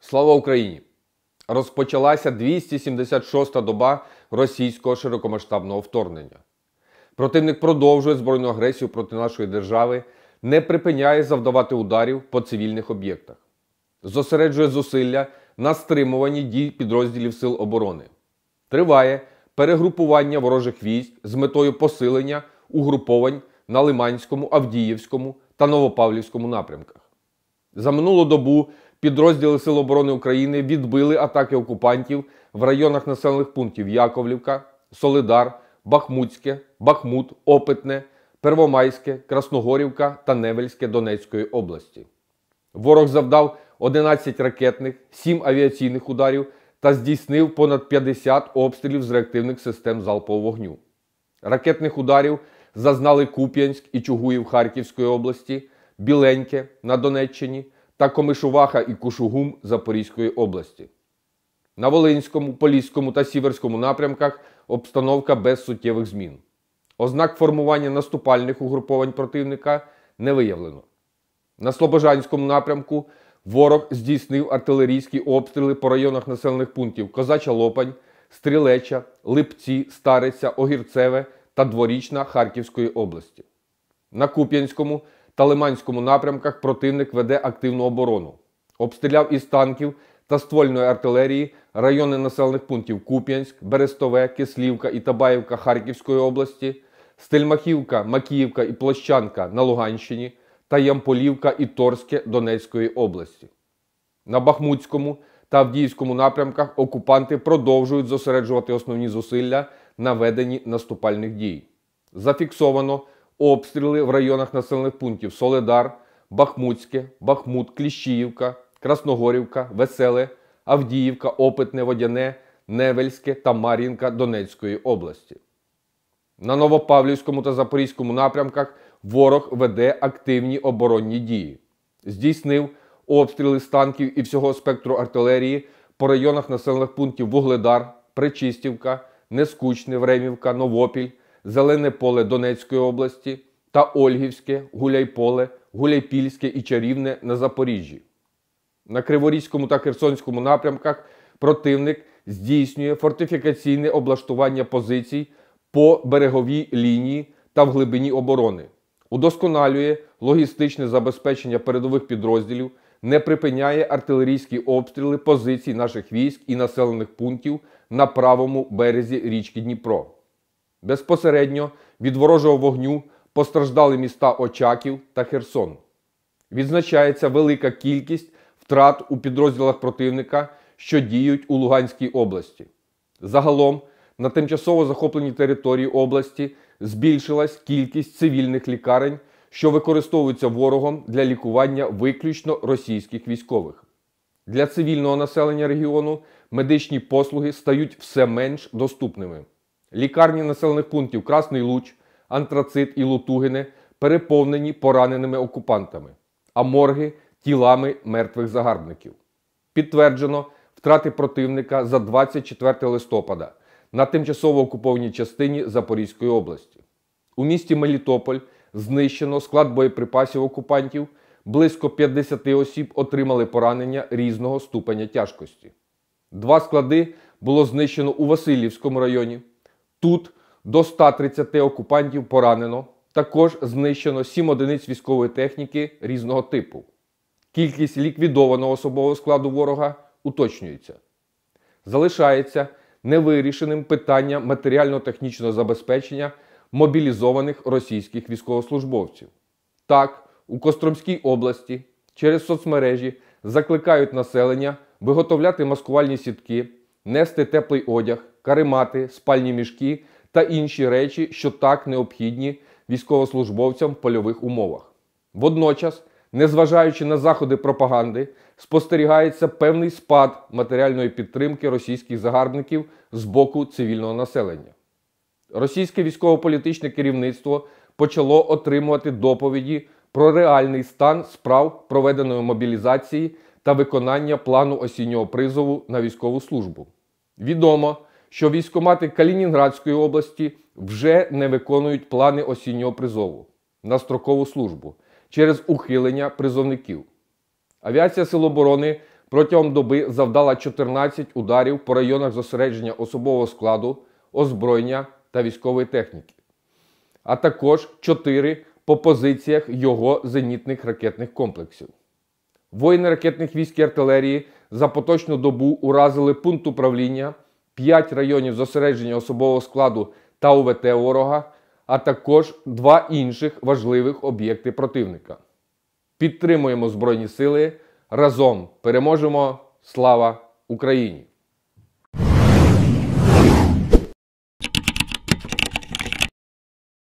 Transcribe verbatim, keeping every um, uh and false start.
Слава Україні! Розпочалася двісті сімдесят шоста доба російського широкомасштабного вторгнення. Противник продовжує збройну агресію проти нашої держави, не припиняє завдавати ударів по цивільних об'єктах. Зосереджує зусилля на стримуванні дій підрозділів Сил оборони. Триває перегрупування ворожих військ з метою посилення угруповань на Лиманському, Авдіївському та Новопавлівському напрямках. За минулу добу підрозділи Сил оборони України відбили атаки окупантів в районах населених пунктів Яковлівка, Солидар, Бахмутське, Бахмут, Опитне, Первомайське, Красногорівка та Невельське Донецької області. Ворог завдав одинадцять ракетних, сім авіаційних ударів та здійснив понад п'ятдесят обстрілів з реактивних систем залпового вогню. Ракетних ударів зазнали Куп'янськ і Чугуїв Харківської області, Біленьке на Донеччині та Комишуваха і Кушугум Запорізької області. На Волинському, Поліському та Сіверському напрямках обстановка без суттєвих змін. Ознак формування наступальних угруповань противника не виявлено. На Слобожанському напрямку ворог здійснив артилерійські обстріли по районах населених пунктів Козача Лопань, Стрілеча, Липці, Стариця, Огірцеве та Дворічна Харківської області. На Куп'янському та Лиманському напрямках противник веде активну оборону. Обстріляв із танків та ствольної артилерії райони населених пунктів Куп'янськ, Берестове, Кислівка і Табаївка Харківської області, Стельмахівка, Макіївка і Площанка на Луганщині та Ямполівка і Торське Донецької області. На Бахмутському та Авдіївському напрямках окупанти продовжують зосереджувати основні зусилля на веденні наступальних дій. Зафіксовано обстріли в районах населених пунктів Солидар, Бахмутське, Бахмут, Кліщіївка, Красногорівка, Веселе, Авдіївка, Опитне, Водяне, Невельське та Мар'їнка Донецької області. На Новопавлівському та Запорізькому напрямках ворог веде активні оборонні дії. Здійснив обстріли з танків і всього спектру артилерії по районах населених пунктів Вугледар, Пречистівка, Нескучне, Времівка, Новопіль, Зелене поле Донецької області та Ольгівське, Гуляйполе, Гуляйпільське і Чарівне на Запоріжжі. На Криворізькому та Херсонському напрямках противник здійснює фортифікаційне облаштування позицій по береговій лінії та в глибині оборони, удосконалює логістичне забезпечення передових підрозділів, не припиняє артилерійські обстріли позицій наших військ і населених пунктів на правому березі річки Дніпро. Безпосередньо від ворожого вогню постраждали міста Очаків та Херсон. Відзначається велика кількість втрат у підрозділах противника, що діють у Луганській області. Загалом на тимчасово захопленій території області збільшилась кількість цивільних лікарень, що використовуються ворогом для лікування виключно російських військових. Для цивільного населення регіону медичні послуги стають все менш доступними. Лікарні населених пунктів Красний Луч, Антрацит і Лутугине переповнені пораненими окупантами, а морги – тілами мертвих загарбників. Підтверджено втрати противника за двадцять четверте листопада на тимчасово окупованій частині Запорізької області. У місті Мелітополь знищено склад боєприпасів окупантів, близько п'ятдесят осіб отримали поранення різного ступеня тяжкості. Два склади було знищено у Васильівському районі. Тут до ста тридцяти окупантів поранено, також знищено сім одиниць військової техніки різного типу. Кількість ліквідованого особового складу ворога уточнюється. Залишається невирішеним питання матеріально-технічного забезпечення мобілізованих російських військовослужбовців. Так, у Костромській області через соцмережі закликають населення виготовляти маскувальні сітки, нести теплий одяг, каремати, спальні мішки та інші речі, що так необхідні військовослужбовцям в польових умовах. Водночас, незважаючи на заходи пропаганди, спостерігається певний спад матеріальної підтримки російських загарбників з боку цивільного населення. Російське військово-політичне керівництво почало отримувати доповіді про реальний стан справ проведеної мобілізації та виконання плану осіннього призову на військову службу. Відомо, що військкомати Калінінградської області вже не виконують плани осіннього призову на строкову службу через ухилення призовників. Авіація Сил оборони протягом доби завдала чотирнадцять ударів по районах зосередження особового складу, озброєння та військової техніки, а також чотири по позиціях його зенітних ракетних комплексів. Воїни ракетних військ і артилерії за поточну добу уразили пункт управління, п'ять районів зосередження особового складу та У В Т ворога, а також два інших важливих об'єкти противника. Підтримуємо Збройні Сили, разом переможемо! Слава Україні!